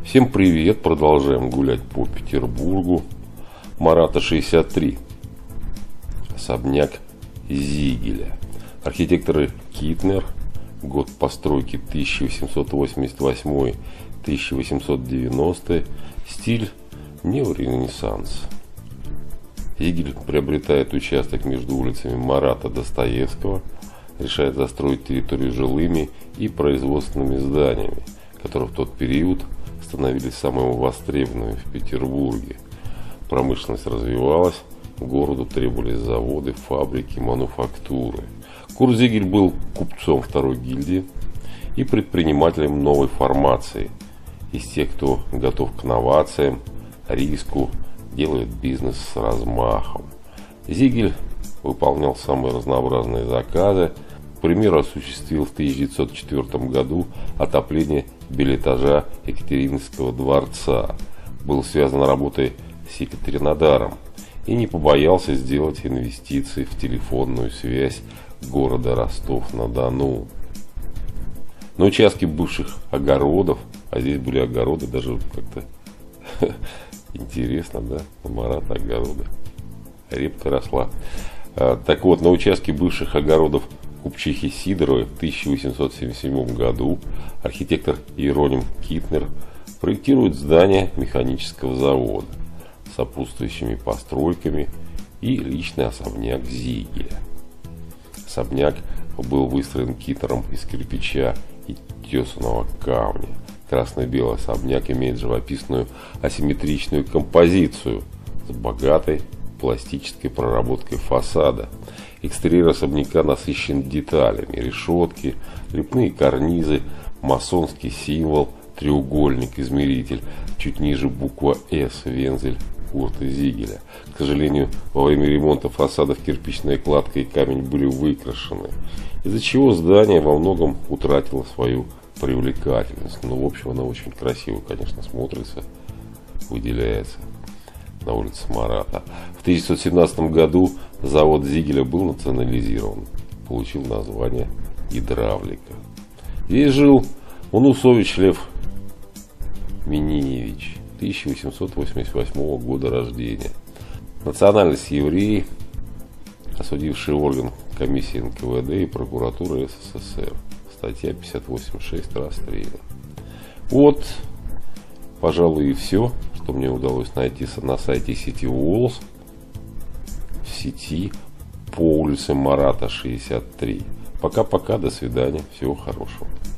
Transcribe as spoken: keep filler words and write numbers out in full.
Всем привет! Продолжаем гулять по Петербургу. Марата шестьдесят три. Особняк Зигеля. Архитекторы Китнер. Год постройки тысяча восемьсот восемьдесят восьмой — тысяча восемьсот девяностый. Стиль неоренессанс. Зигель приобретает участок между улицами Марата Достоевского. Решает застроить территорию жилыми и производственными зданиями, которые в тот период становились самыми востребованными в Петербурге. Промышленность развивалась, городу требовались заводы, фабрики, мануфактуры. Курт Зигель был купцом второй гильдии и предпринимателем новой формации. Из тех, кто готов к новациям, риску, делает бизнес с размахом. Зигель выполнял самые разнообразные заказы. К примеру, осуществил в тысяча девятьсот четвёртом году отопление билетажа Екатерининского дворца. Был связан работой с Екатеринодаром и не побоялся сделать инвестиции в телефонную связь города Ростов-на-Дону. На участке бывших огородов, а здесь были огороды, даже как-то интересно, да, на Марата огороды. Репка росла. Так вот, на участке бывших огородов купчихи Сидоровой в тысяча восемьсот семьдесят седьмом году архитектор Иероним Китнер проектирует здание механического завода с сопутствующими постройками и личный особняк Зигеля. Особняк был выстроен Китнером из кирпича и тесаного камня. Красно-белый особняк имеет живописную асимметричную композицию с богатой пластической проработкой фасада. Экстерьер особняка насыщен деталями: решетки, лепные карнизы, масонский символ, треугольник-измеритель, чуть ниже буква «С», вензель Курта Зигеля. К сожалению, во время ремонта фасадов кирпичная кладка и камень были выкрашены, из-за чего здание во многом утратило свою привлекательность. Но в общем оно очень красиво, конечно, смотрится, выделяется на улице Марата. В тысяча девятьсот семнадцатом году завод Зигеля был национализирован, получил название «Гидравлика». Здесь жил Унусович Лев Миниевич, тысяча восемьсот восемьдесят восьмого года рождения. Национальность еврей, осудивший орган комиссии эн ка вэ дэ и прокуратуры эс эс эс эр. Статья пятьдесят восемь шесть расстрела. Вот, пожалуй, и все, что мне удалось найти на сайте City Walls в сети по улице Марата шестьдесят три. Пока-пока, до свидания, всего хорошего.